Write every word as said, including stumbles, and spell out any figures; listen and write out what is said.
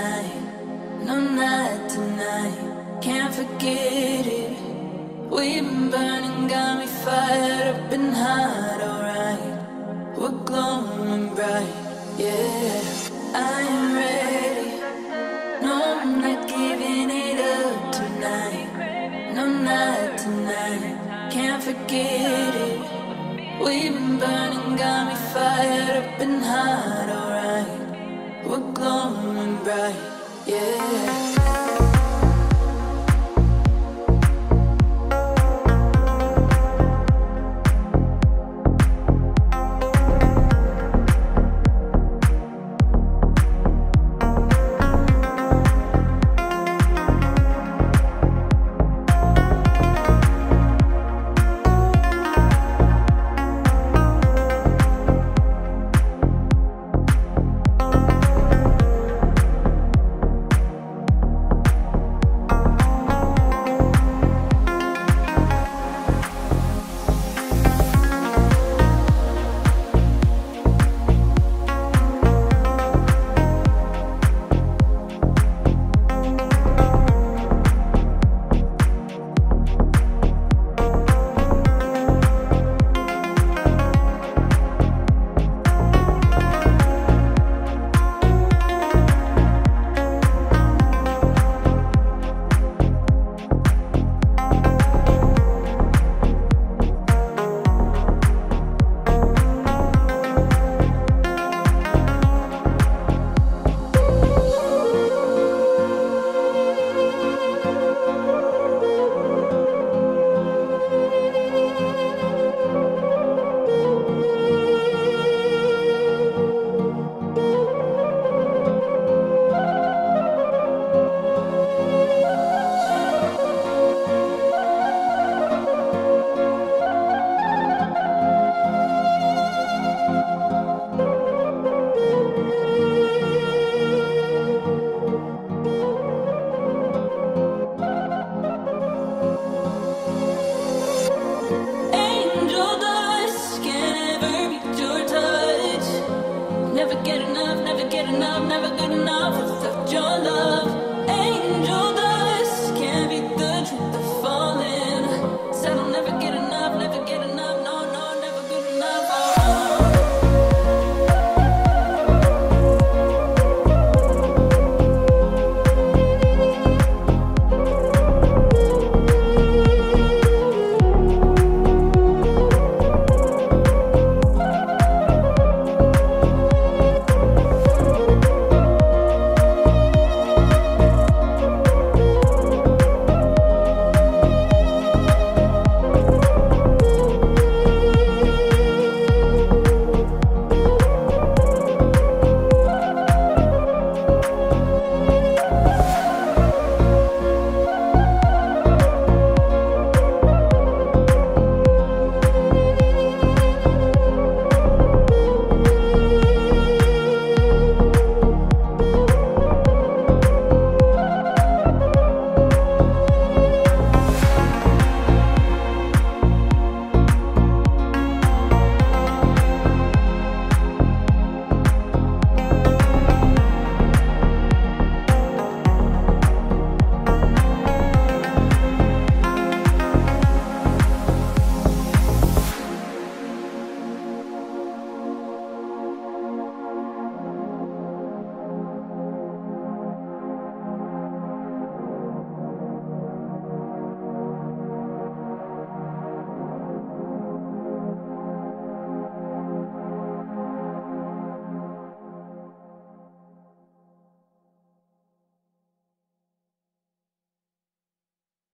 tonight, no, not tonight. Can't forget it. We've been burning, got me fired up and hot, alright. We're glowing bright, yeah. I am ready. No, I'm not giving it up tonight, no, not tonight. Can't forget it. We've been burning, got me fired up and hot, alright. We're glowing bright, yeah. Never get enough, never